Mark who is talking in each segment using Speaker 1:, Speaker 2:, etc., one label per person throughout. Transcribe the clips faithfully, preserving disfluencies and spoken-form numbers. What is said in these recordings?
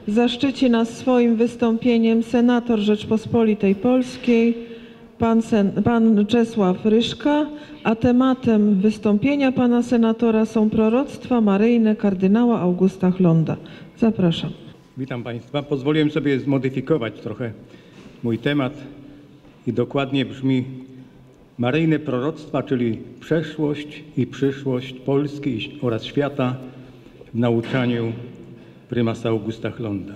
Speaker 1: zaszczyci nas swoim wystąpieniem senator Rzeczpospolitej Polskiej, pan, sen, pan Czesław Ryszka, a tematem wystąpienia pana senatora są proroctwa maryjne kardynała Augusta Hlonda. Zapraszam.
Speaker 2: Witam Państwa. Pozwoliłem sobie zmodyfikować trochę mój temat i dokładnie brzmi: maryjne proroctwa, czyli przeszłość i przyszłość Polski oraz świata w nauczaniu prymasa Augusta Hlonda.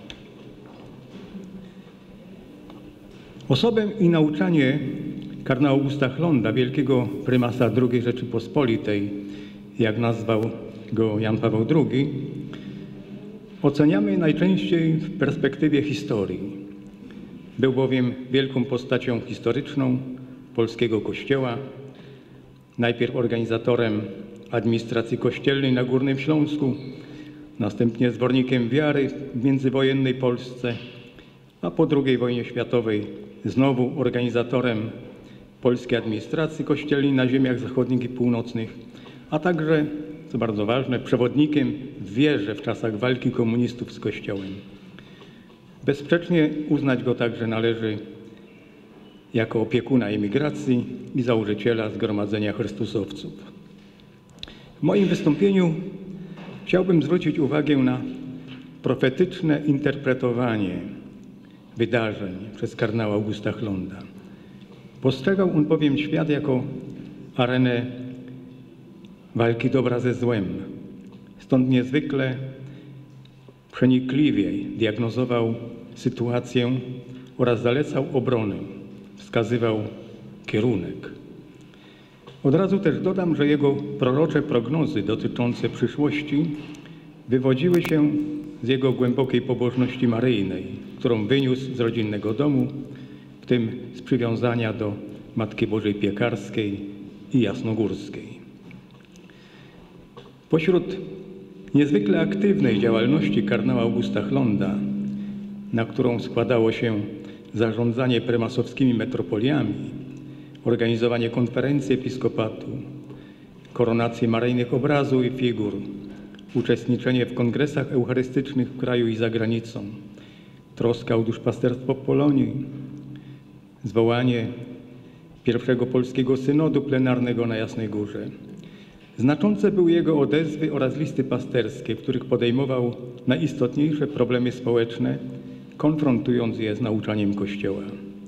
Speaker 2: Osobę i nauczanie kardynała Augusta Hlonda, wielkiego prymasa drugiej Rzeczypospolitej, jak nazwał go Jan Paweł drugi, oceniamy najczęściej w perspektywie historii. Był bowiem wielką postacią historyczną polskiego Kościoła, najpierw organizatorem administracji kościelnej na Górnym Śląsku, następnie zwornikiem wiary w międzywojennej Polsce, a po drugiej wojnie światowej znowu organizatorem polskiej administracji kościelnej na ziemiach zachodnich i północnych, a także, co bardzo ważne, przewodnikiem w wierze w czasach walki komunistów z Kościołem. Bezsprzecznie uznać go także należy jako opiekuna emigracji i założyciela Zgromadzenia Chrystusowców. W moim wystąpieniu chciałbym zwrócić uwagę na profetyczne interpretowanie wydarzeń przez kardynała Augusta Hlonda. Postrzegał on bowiem świat jako arenę walki dobra ze złem. Stąd niezwykle przenikliwie diagnozował sytuację oraz zalecał obronę, wskazywał kierunek. Od razu też dodam, że jego prorocze prognozy dotyczące przyszłości wywodziły się z jego głębokiej pobożności maryjnej, którą wyniósł z rodzinnego domu, w tym z przywiązania do Matki Bożej Piekarskiej i Jasnogórskiej. Pośród niezwykle aktywnej działalności kardynała Augusta Hlonda, na którą składało się zarządzanie prymasowskimi metropoliami, organizowanie konferencji episkopatu, koronację maryjnych obrazów i figur, uczestniczenie w kongresach eucharystycznych w kraju i za granicą, troska o duszpasterstwo Polonii, zwołanie pierwszego polskiego synodu plenarnego na Jasnej Górze. Znaczące były jego odezwy oraz listy pasterskie, w których podejmował najistotniejsze problemy społeczne, konfrontując je z nauczaniem Kościoła.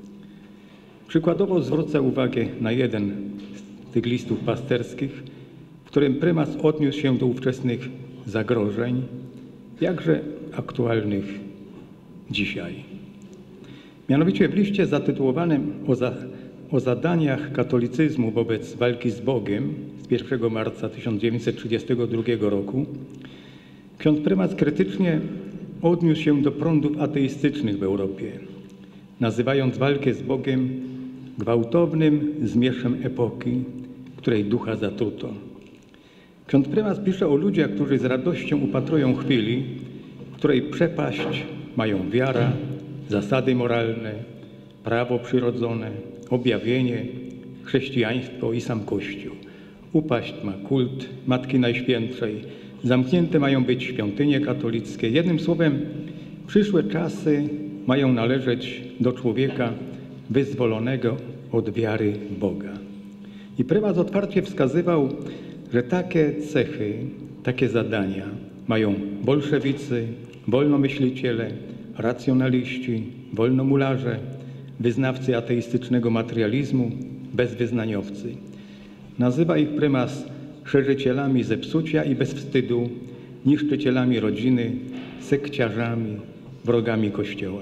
Speaker 2: Przykładowo zwrócę uwagę na jeden z tych listów pasterskich, w którym prymas odniósł się do ówczesnych zagrożeń, jakże aktualnych dzisiaj. Mianowicie w liście zatytułowanym o, za, o zadaniach katolicyzmu wobec walki z Bogiem z pierwszego marca tysiąc dziewięćset trzydziestego drugiego roku ksiądz prymas krytycznie odniósł się do prądów ateistycznych w Europie, nazywając walkę z Bogiem gwałtownym zmierzchem epoki, której ducha zatruto. Ksiądz prymas pisze o ludziach, którzy z radością upatrują chwili, w której przepaść mają wiara, zasady moralne, prawo przyrodzone, objawienie, chrześcijaństwo i sam Kościół. Upaść ma kult Matki Najświętszej, zamknięte mają być świątynie katolickie. Jednym słowem, przyszłe czasy mają należeć do człowieka wyzwolonego od wiary w Boga. I prymas otwarcie wskazywał, że takie cechy, takie zadania mają bolszewicy, wolnomyśliciele, racjonaliści, wolnomularze, wyznawcy ateistycznego materializmu, bezwyznaniowcy. Nazywa ich prymas szerzycielami zepsucia i bezwstydu, niszczycielami rodziny, sekciarzami, wrogami Kościoła.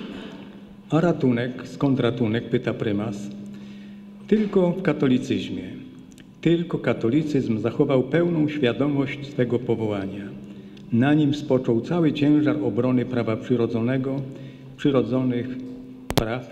Speaker 2: A ratunek, skąd ratunek, pyta prymas? Tylko w katolicyzmie. Tylko katolicyzm zachował pełną świadomość swego powołania. Na nim spoczął cały ciężar obrony prawa przyrodzonego, przyrodzonych praw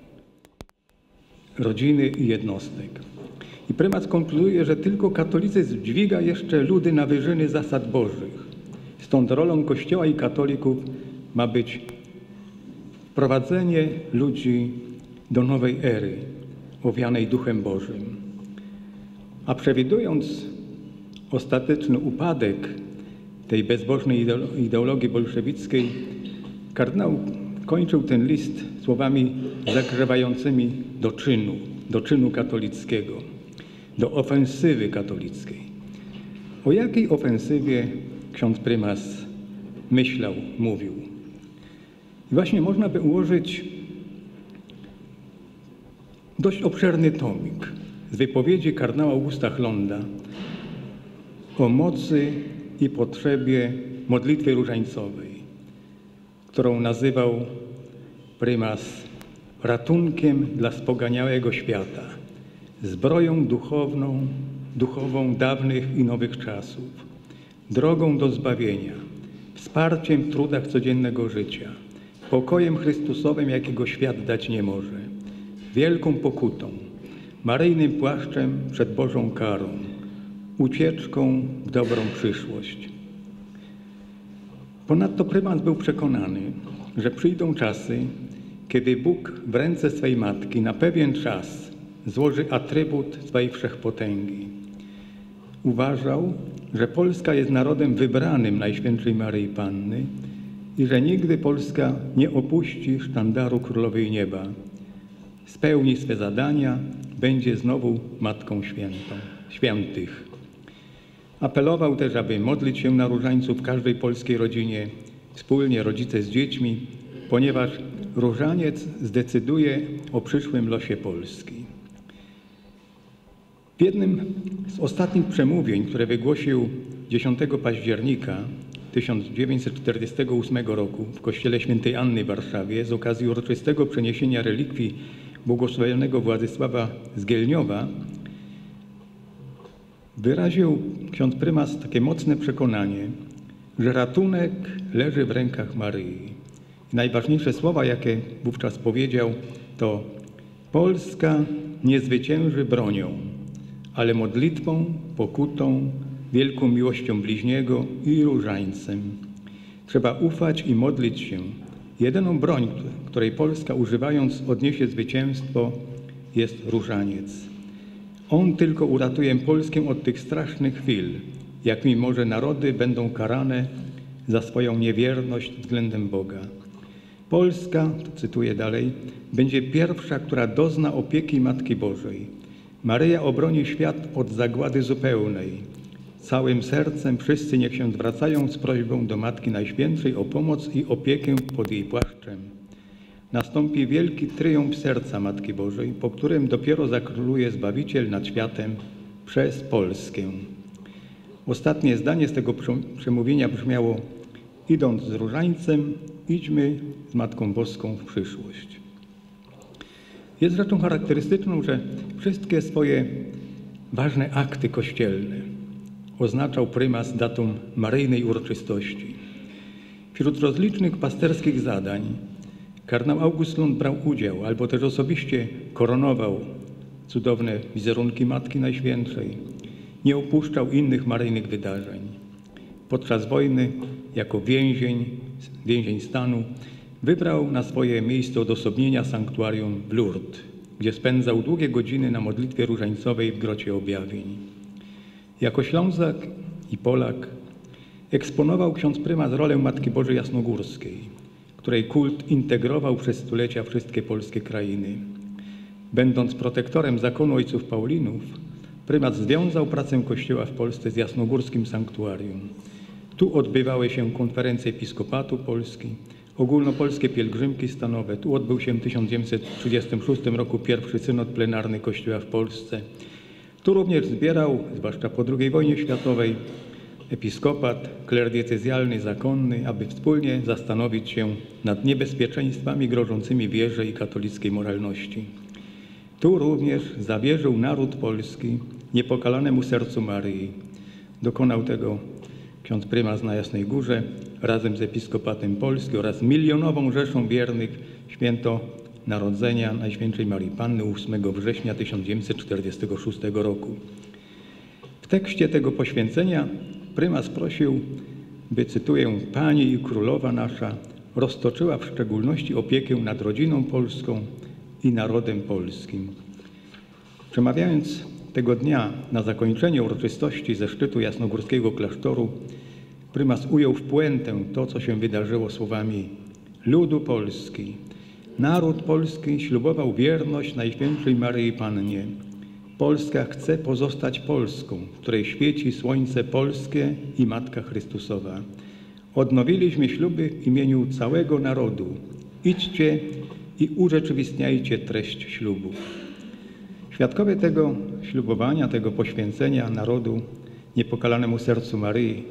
Speaker 2: rodziny i jednostek. I prymas konkluduje, że tylko katolicyzm dźwiga jeszcze ludy na wyżyny zasad bożych. Stąd rolą Kościoła i katolików ma być wprowadzenie ludzi do nowej ery, owianej Duchem Bożym. A przewidując ostateczny upadek tej bezbożnej ideologii bolszewickiej, kardynał kończył ten list słowami zagrzewającymi do czynu, do czynu katolickiego, do ofensywy katolickiej. O jakiej ofensywie ksiądz prymas myślał, mówił? I właśnie można by ułożyć dość obszerny tomik z wypowiedzi kardynała Augusta Chlonda o mocy i potrzebie modlitwy różańcowej, którą nazywał prymas ratunkiem dla spoganiałego świata, zbroją duchowną, duchową dawnych i nowych czasów, drogą do zbawienia, wsparciem w trudach codziennego życia, pokojem Chrystusowym, jakiego świat dać nie może, wielką pokutą, maryjnym płaszczem przed Bożą karą, ucieczką w dobrą przyszłość. Ponadto prymas był przekonany, że przyjdą czasy, kiedy Bóg w ręce swej Matki na pewien czas złoży atrybut swej wszechpotęgi. Uważał, że Polska jest narodem wybranym Najświętszej Maryi Panny i że nigdy Polska nie opuści sztandaru Królowej Nieba. Spełni swe zadania, będzie znowu Matką Świętą, Świętych. Apelował też, aby modlić się na różańcu w każdej polskiej rodzinie, wspólnie rodzice z dziećmi, ponieważ różaniec zdecyduje o przyszłym losie Polski. W jednym z ostatnich przemówień, które wygłosił dziesiątego października tysiąc dziewięćset czterdziestego ósmego roku w kościele świętej Anny w Warszawie z okazji uroczystego przeniesienia relikwii błogosławionego Władysława z Gielniowa, wyraził ksiądz prymas takie mocne przekonanie, że ratunek leży w rękach Maryi. I najważniejsze słowa, jakie wówczas powiedział, to: Polska nie zwycięży bronią, ale modlitwą, pokutą, wielką miłością bliźniego i różańcem. Trzeba ufać i modlić się. Jedyną broń, której Polska używając odniesie zwycięstwo, jest różaniec. On tylko uratuje Polskę od tych strasznych chwil, jakimi może narody będą karane za swoją niewierność względem Boga. Polska, to cytuję dalej, będzie pierwsza, która dozna opieki Matki Bożej. Maryja obroni świat od zagłady zupełnej. Całym sercem wszyscy niech się zwracają z prośbą do Matki Najświętszej o pomoc i opiekę pod jej płaszczem. Nastąpi wielki triumf serca Matki Bożej, po którym dopiero zakróluje Zbawiciel nad światem przez Polskę. Ostatnie zdanie z tego przemówienia brzmiało: idąc z różańcem, idźmy z Matką Boską w przyszłość. Jest rzeczą charakterystyczną, że wszystkie swoje ważne akty kościelne oznaczał prymas datą maryjnej uroczystości. Wśród rozlicznych pasterskich zadań kardynał August Chlond brał udział, albo też osobiście koronował cudowne wizerunki Matki Najświętszej. Nie opuszczał innych maryjnych wydarzeń. Podczas wojny, jako więzień, więzień stanu, wybrał na swoje miejsce odosobnienia sanktuarium w Lourdes, gdzie spędzał długie godziny na modlitwie różańcowej w Grocie Objawień. Jako Ślązak i Polak eksponował ksiądz prymas rolę Matki Bożej Jasnogórskiej, której kult integrował przez stulecia wszystkie polskie krainy. Będąc protektorem zakonu ojców Paulinów, prymas związał pracę Kościoła w Polsce z jasnogórskim sanktuarium. Tu odbywały się konferencje Episkopatu Polski, ogólnopolskie pielgrzymki stanowe. Tu odbył się w tysiąc dziewięćset trzydziestym szóstym roku pierwszy synod plenarny Kościoła w Polsce. Tu również zbierał, zwłaszcza po drugiej wojnie światowej, episkopat, kler diecezjalny, zakonny, aby wspólnie zastanowić się nad niebezpieczeństwami grożącymi wierze i katolickiej moralności. Tu również zawierzył naród polski niepokalanemu sercu Maryi. Dokonał tego ksiądz prymas na Jasnej Górze razem z episkopatem Polski oraz milionową rzeszą wiernych święto Narodzenia Najświętszej Maryi Panny ósmego września tysiąc dziewięćset czterdziestego szóstego roku. W tekście tego poświęcenia prymas prosił, by, cytuję, Pani i Królowa nasza roztoczyła w szczególności opiekę nad rodziną polską i narodem polskim. Przemawiając tego dnia na zakończenie uroczystości ze szczytu jasnogórskiego klasztoru, prymas ujął w puentę to, co się wydarzyło słowami ludu Polski. Naród polski ślubował wierność Najświętszej Maryi Pannie. Polska chce pozostać Polską, w której świeci słońce polskie i Matka Chrystusowa. Odnowiliśmy śluby w imieniu całego narodu. Idźcie i urzeczywistniajcie treść ślubu. Świadkowie tego ślubowania, tego poświęcenia narodu niepokalanemu sercu Maryi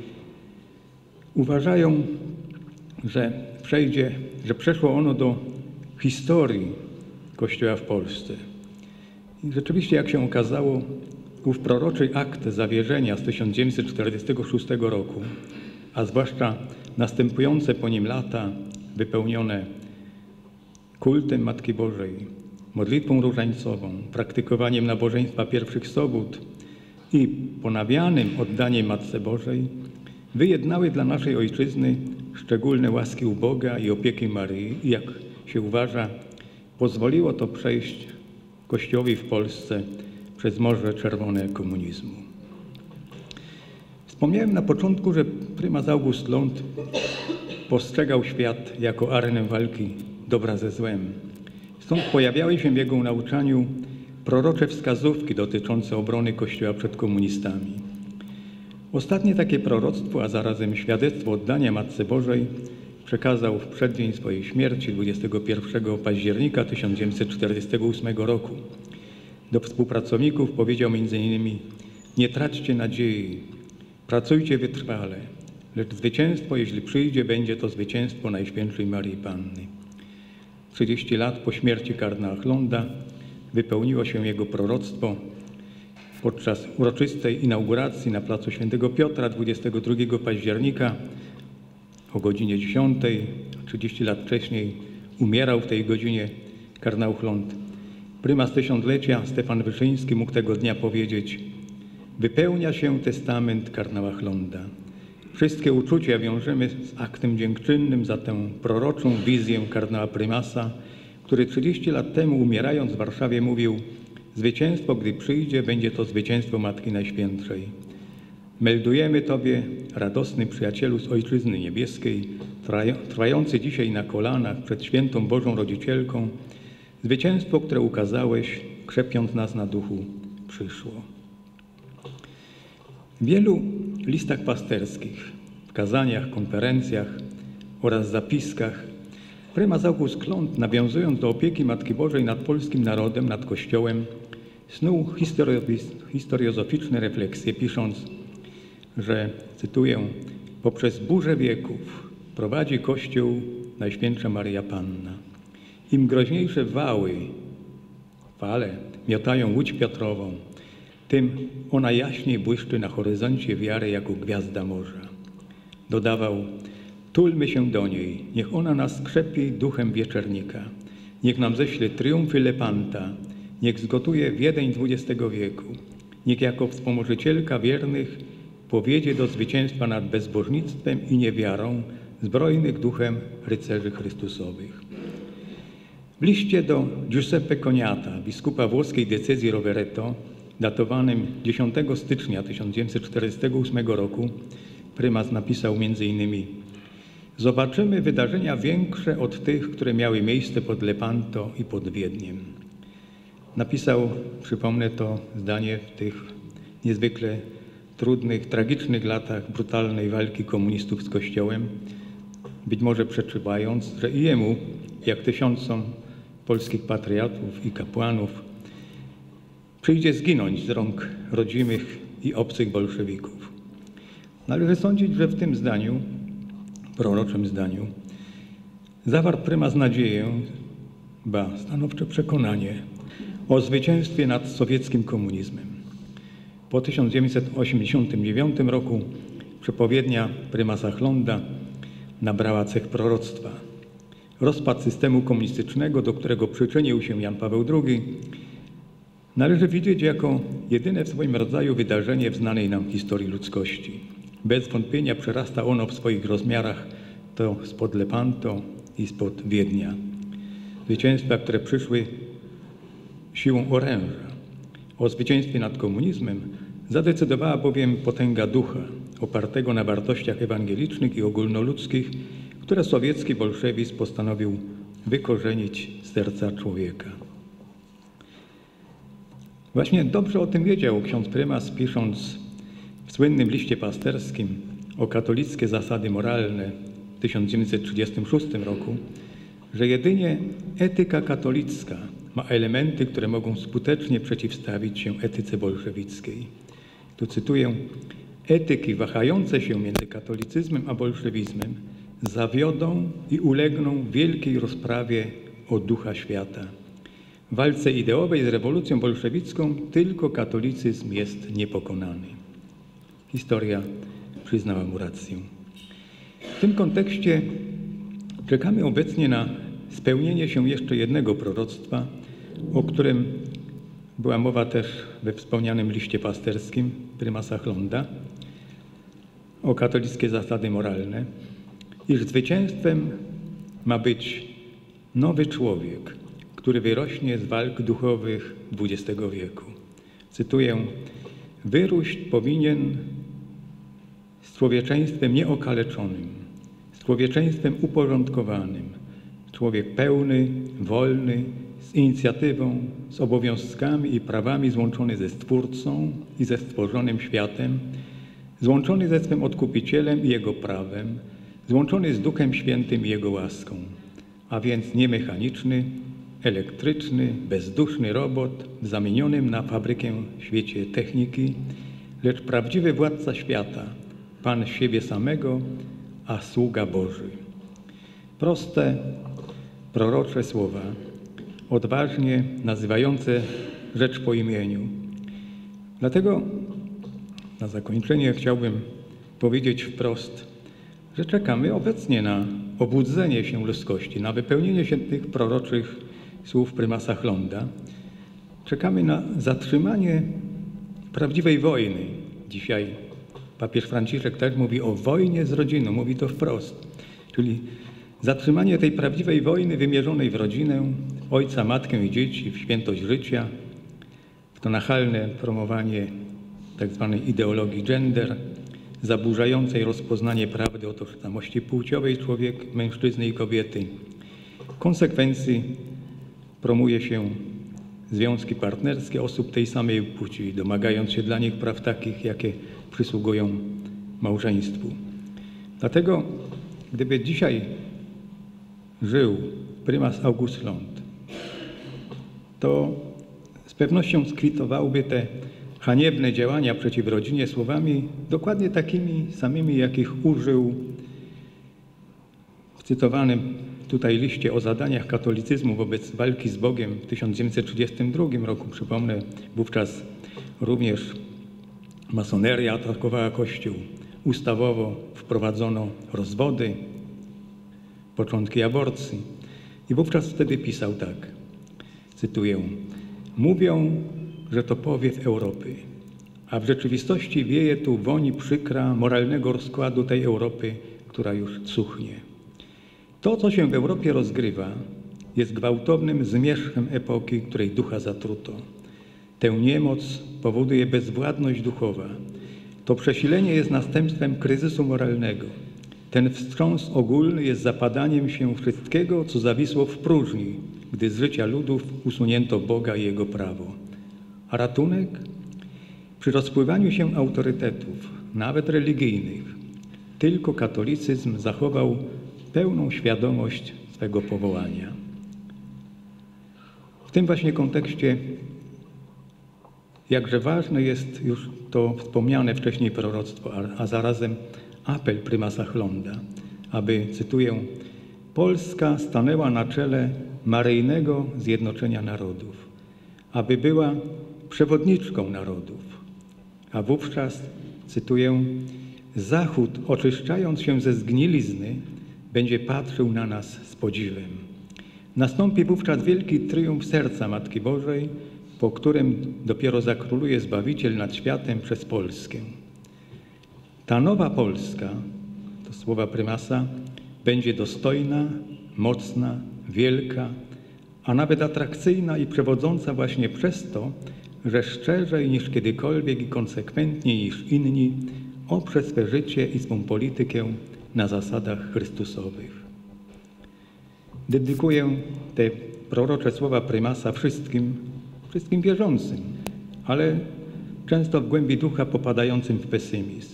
Speaker 2: uważają, że przejdzie, że przeszło ono do historii Kościoła w Polsce. I rzeczywiście, jak się okazało, ów proroczy akt zawierzenia z tysiąc dziewięćset czterdziestego szóstego roku, a zwłaszcza następujące po nim lata wypełnione kultem Matki Bożej, modlitwą różańcową, praktykowaniem nabożeństwa pierwszych sobót i ponawianym oddaniem Matce Bożej, wyjednały dla naszej ojczyzny szczególne łaski u Boga i opieki Maryi i, jak się uważa, pozwoliło to przejść Kościołowi w Polsce przez Morze Czerwone komunizmu. Wspomniałem na początku, że prymas August Lont postrzegał świat jako arenę walki dobra ze złem. Stąd pojawiały się w jego nauczaniu prorocze wskazówki dotyczące obrony Kościoła przed komunistami. Ostatnie takie proroctwo, a zarazem świadectwo oddania Matce Bożej przekazał w przeddzień swojej śmierci dwudziestego pierwszego października tysiąc dziewięćset czterdziestego ósmego roku. Do współpracowników powiedział między innymi: nie traćcie nadziei, pracujcie wytrwale, lecz zwycięstwo, jeśli przyjdzie, będzie to zwycięstwo Najświętszej Maryi Panny. trzydzieści lat po śmierci kardynała Chlonda wypełniło się jego proroctwo podczas uroczystej inauguracji na placu Świętego Piotra dwudziestego drugiego października o godzinie dziesiątej. trzydzieści lat wcześniej umierał w tej godzinie kardynał Chlond. Prymas tysiąclecia Stefan Wyszyński mógł tego dnia powiedzieć: wypełnia się testament kardynała Chlonda. Wszystkie uczucia wiążemy z aktem dziękczynnym za tę proroczą wizję kardynała prymasa, który trzydzieści lat temu, umierając w Warszawie, mówił: zwycięstwo, gdy przyjdzie, będzie to zwycięstwo Matki Najświętszej. Meldujemy Tobie, radosny przyjacielu z Ojczyzny Niebieskiej, trwający dzisiaj na kolanach przed świętą Bożą Rodzicielką, zwycięstwo, które ukazałeś, krzepiąc nas na duchu, przyszło. W wielu listach pasterskich, w kazaniach, konferencjach oraz zapiskach prymas August Lont, nawiązując do opieki Matki Bożej nad polskim narodem, nad Kościołem, snuł historiozoficzne refleksje, pisząc, że, cytuję, poprzez burzę wieków prowadzi Kościół Najświętsza Maryja Panna. Im groźniejsze wały, fale miotają łódź Piotrową, tym ona jaśniej błyszczy na horyzoncie wiary jako gwiazda morza. Dodawał: tulmy się do niej, niech ona nas skrzepi duchem wieczernika, niech nam ześle triumfy Lepanta, niech zgotuje Wiedeń dwudziestego wieku, niech jako wspomożycielka wiernych powiedzie do zwycięstwa nad bezbożnictwem i niewiarą zbrojnych duchem rycerzy Chrystusowych. W liście do Giuseppe Coniata, biskupa włoskiej diecezji Rovereto, datowanym dziesiątego stycznia tysiąc dziewięćset czterdziestego ósmego roku, prymas napisał między innymi: zobaczymy wydarzenia większe od tych, które miały miejsce pod Lepanto i pod Wiedniem. Napisał, przypomnę to zdanie, w tych niezwykle trudnych, tragicznych latach brutalnej walki komunistów z Kościołem, być może przeczuwając, że i jemu, jak tysiącom polskich patriotów i kapłanów, przyjdzie zginąć z rąk rodzimych i obcych bolszewików. Należy sądzić, że w tym zdaniu, proroczym zdaniu, zawarł prymas nadzieję, ba, stanowcze przekonanie o zwycięstwie nad sowieckim komunizmem. Po tysiąc dziewięćset osiemdziesiątym dziewiątym roku przepowiednia prymasa Chlonda nabrała cech proroctwa. Rozpad systemu komunistycznego, do którego przyczynił się Jan Paweł drugi, należy widzieć jako jedyne w swoim rodzaju wydarzenie w znanej nam historii ludzkości. Bez wątpienia przerasta ono w swoich rozmiarach to spod Lepanto i spod Wiednia. Zwycięstwa, które przyszły siłą oręża. O zwycięstwie nad komunizmem zadecydowała bowiem potęga ducha opartego na wartościach ewangelicznych i ogólnoludzkich, które sowiecki bolszewizm postanowił wykorzenić z serca człowieka. Właśnie dobrze o tym wiedział ksiądz prymas, pisząc w słynnym liście pasterskim o katolickie zasady moralne w tysiąc dziewięćset trzydziestym szóstym roku, że jedynie etyka katolicka ma elementy, które mogą skutecznie przeciwstawić się etyce bolszewickiej. Tu cytuję: etyki wahające się między katolicyzmem a bolszewizmem zawiodą i ulegną wielkiej rozprawie o ducha świata. W walce ideowej z rewolucją bolszewicką tylko katolicyzm jest niepokonany. Historia przyznała mu rację. W tym kontekście czekamy obecnie na spełnienie się jeszcze jednego proroctwa, o którym była mowa też we wspomnianym liście pasterskim prymasa Chlonda, o katolickie zasady moralne, iż zwycięstwem ma być nowy człowiek, który wyrośnie z walk duchowych dwudziestego wieku. Cytuję: wyróść powinien z człowieczeństwem nieokaleczonym, z człowieczeństwem uporządkowanym, człowiek pełny, wolny, z inicjatywą, z obowiązkami i prawami, złączony ze Stwórcą i ze stworzonym światem, złączony ze swym Odkupicielem i Jego prawem, złączony z Duchem Świętym i Jego łaską, a więc nie mechaniczny, elektryczny, bezduszny robot w zamienionym na fabrykę świecie techniki, lecz prawdziwy władca świata, Pan siebie samego, a sługa Boży. Proste, prorocze słowa, odważnie nazywające rzecz po imieniu. Dlatego na zakończenie chciałbym powiedzieć wprost, że czekamy obecnie na obudzenie się ludzkości, na wypełnienie się tych proroczych słów prymasa Chlonda. Czekamy na zatrzymanie prawdziwej wojny. Dzisiaj papież Franciszek też mówi o wojnie z rodziną, mówi to wprost. Czyli zatrzymanie tej prawdziwej wojny wymierzonej w rodzinę, ojca, matkę i dzieci, w świętość życia, w to nachalne promowanie tak zwanej ideologii gender, zaburzającej rozpoznanie prawdy o tożsamości płciowej człowieka, mężczyzny i kobiety. W konsekwencji promuje się związki partnerskie osób tej samej płci, domagając się dla nich praw takich, jakie przysługują małżeństwu. Dlatego, gdyby dzisiaj żył prymas August Chlond, to z pewnością skwitowałby te haniebne działania przeciw rodzinie słowami dokładnie takimi samymi, jakich użył w cytowanym tutaj liście o zadaniach katolicyzmu wobec walki z Bogiem w tysiąc dziewięćset trzydziestym drugim roku. Przypomnę, wówczas również masoneria atakowała Kościół. Ustawowo wprowadzono rozwody, początki aborcji. I wówczas wtedy pisał tak, cytuję: mówią, że to powiew Europy, a w rzeczywistości wieje tu woń przykra moralnego rozkładu tej Europy, która już cuchnie. To, co się w Europie rozgrywa, jest gwałtownym zmierzchem epoki, której ducha zatruto. Tę niemoc powoduje bezwładność duchowa. To przesilenie jest następstwem kryzysu moralnego. Ten wstrząs ogólny jest zapadaniem się wszystkiego, co zawisło w próżni, gdy z życia ludów usunięto Boga i Jego prawo. A ratunek? Przy rozpływaniu się autorytetów, nawet religijnych, tylko katolicyzm zachował pełną świadomość swego powołania. W tym właśnie kontekście jakże ważne jest już to wspomniane wcześniej proroctwo, a, a zarazem apel prymasa Chlonda, aby, cytuję, Polska stanęła na czele maryjnego zjednoczenia narodów, aby była przewodniczką narodów, a wówczas, cytuję, Zachód, oczyszczając się ze zgnilizny, będzie patrzył na nas z podziwem. Nastąpi wówczas wielki triumf serca Matki Bożej, po którym dopiero zakróluje Zbawiciel nad światem przez Polskę. Ta nowa Polska, to słowa prymasa, będzie dostojna, mocna, wielka, a nawet atrakcyjna i przewodząca właśnie przez to, że szczerzej niż kiedykolwiek i konsekwentniej niż inni oprzeć swe życie i swą politykę na zasadach Chrystusowych. Dedykuję te prorocze słowa prymasa wszystkim, wszystkim wierzącym, ale często w głębi ducha popadającym w pesymizm.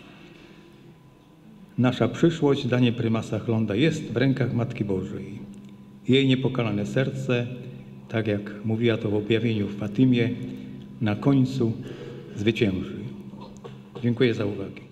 Speaker 2: Nasza przyszłość, zdanie prymasa Chląda, jest w rękach Matki Bożej. Jej niepokalane serce, tak jak mówiła to w objawieniu w Fatimie, na końcu zwycięży. Dziękuję za uwagę.